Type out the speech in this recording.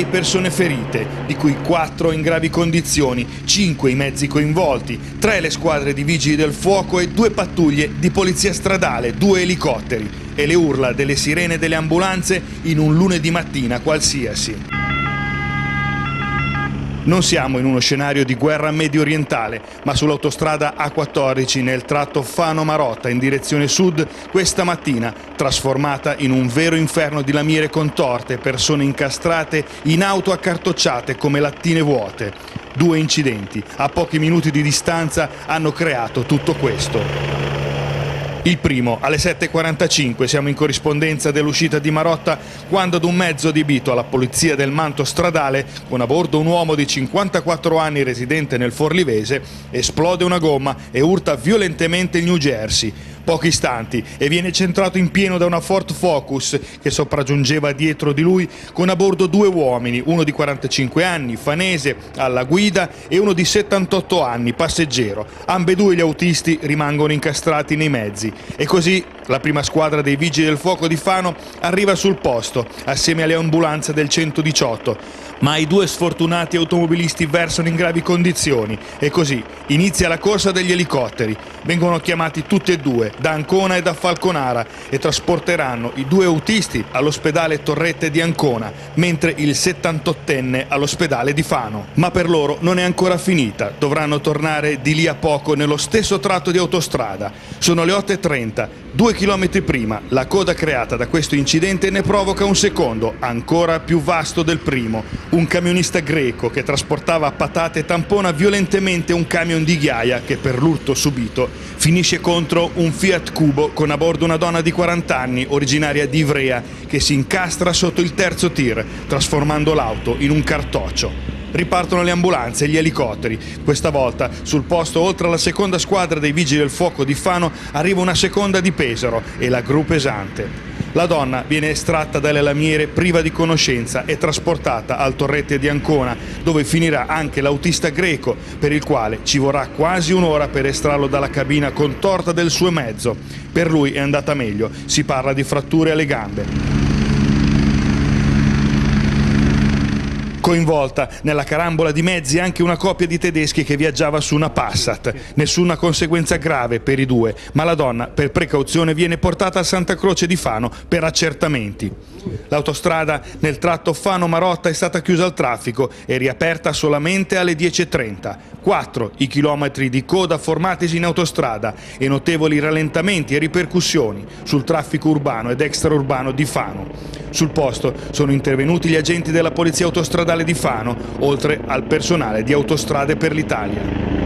persone ferite, di cui 4 in gravi condizioni, 5 i mezzi coinvolti, 3 le squadre di vigili del fuoco e 2 pattuglie di polizia stradale, 2 elicotteri e le urla delle sirene delle ambulanze in un lunedì mattina qualsiasi. Non siamo in uno scenario di guerra medio orientale, ma sull'autostrada A14 nel tratto Fano-Marotta in direzione sud questa mattina, trasformata in un vero inferno di lamiere contorte, persone incastrate in auto accartocciate come lattine vuote. 2 incidenti a pochi minuti di distanza hanno creato tutto questo. Il primo, alle 7:45, siamo in corrispondenza dell'uscita di Marotta quando ad un mezzo adibito alla polizia del manto stradale, con a bordo un uomo di 54 anni residente nel Forlivese, esplode una gomma e urta violentemente il New Jersey. Pochi istanti e viene centrato in pieno da una Ford Focus che sopraggiungeva dietro di lui con a bordo 2 uomini, uno di 45 anni, fanese, alla guida e uno di 78 anni, passeggero. Ambedue gli autisti rimangono incastrati nei mezzi e così la prima squadra dei vigili del fuoco di Fano arriva sul posto assieme alle ambulanze del 118. Ma i 2 sfortunati automobilisti versano in gravi condizioni e così inizia la corsa degli elicotteri. Vengono chiamati tutti e 2 da Ancona e da Falconara e trasporteranno i 2 autisti all'ospedale Torrette di Ancona, mentre il 78enne all'ospedale di Fano. Ma per loro non è ancora finita, dovranno tornare di lì a poco nello stesso tratto di autostrada. Sono le 8:30, 2 chilometri prima, la coda creata da questo incidente ne provoca un secondo, ancora più vasto del primo. Un camionista greco che trasportava patate tampona violentemente un camion di ghiaia che per l'urto subito finisce contro un Fiat Cubo con a bordo una donna di 40 anni originaria di Ivrea che si incastra sotto il terzo tir trasformando l'auto in un cartoccio. Ripartono le ambulanze e gli elicotteri. Questa volta sul posto, oltre alla seconda squadra dei vigili del fuoco di Fano, arriva una seconda di Pesaro e la gru pesante. La donna viene estratta dalle lamiere priva di conoscenza e trasportata al Torrette di Ancona, dove finirà anche l'autista greco, per il quale ci vorrà quasi un'ora per estrarlo dalla cabina contorta del suo mezzo. Per lui è andata meglio, si parla di fratture alle gambe. Coinvolta nella carambola di mezzi anche una coppia di tedeschi che viaggiava su una Passat. Nessuna conseguenza grave per i 2, ma la donna per precauzione viene portata a Santa Croce di Fano per accertamenti. L'autostrada nel tratto Fano-Marotta è stata chiusa al traffico e riaperta solamente alle 10:30. 4 i chilometri di coda formatisi in autostrada e notevoli rallentamenti e ripercussioni sul traffico urbano ed extraurbano di Fano. Sul posto sono intervenuti gli agenti della Polizia Autostradale di Fano, oltre al personale di Autostrade per l'Italia.